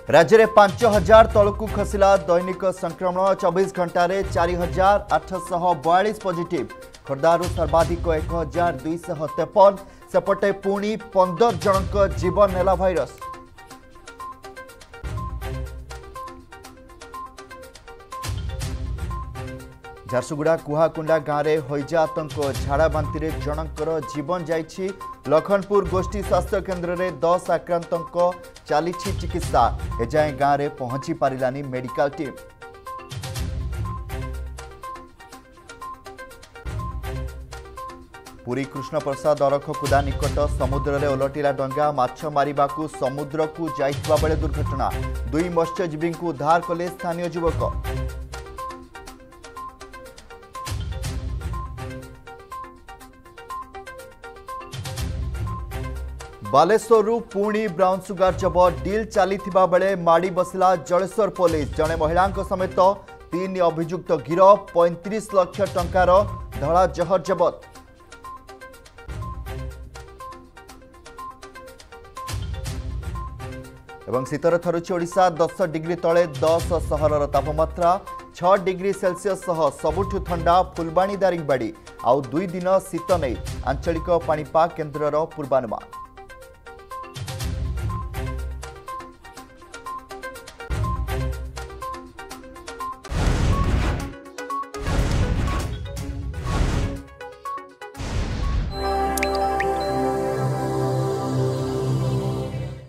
राज्य में 5000 तलकू खसला दैनिक संक्रमण 24 घंटे 4842 पॉजिटिव। खोर्धारू सर्वाधिक 1253 सेपटे पुणी 15 जनक जीवन नेला भाइरस। झारसुगुड़ा कुहाकुंडा गाँव में हईजा आतंक झाड़ा बांति जनकर जीवन जाइछि। लखनपुर गोष्ठी स्वास्थ्य केन्द्र में 10 आक्रांतों चली चिकित्सा। एजाए गाँव में पहुंची पारिलानी मेडिकल टीम। पुरी कृष्ण प्रसाद अरखकुदा निकट समुद्र में ओलटिला डंगा। माछ मारिबाकू समुद्र को जाइथिबा बेले दुर्घटना। 2 मत्स्यजीवी को उद्धार कले स्थानीय युवक। बालेश्वरु पुणी ब्राउन सुगार जबत। डील चली बेले माड़ी बसला जलेश्वर पुलिस। जड़े महिला समेत 3 अभियुक्त गिरफ। 35 लाख टंकार धड़ा जहर जबत। एवं शीतर थरुची ओडिशा। 10 डिग्री तले 10 सहरर तापमात्रा। 6 डिग्री सेल्सियस सह सबुठु ठंडा फुलबाणी दारिंगबाड़ी। आउ 2 दिन शीत नहीं आंचलिक पाणीपाग केन्द्रर पूर्वानुमान।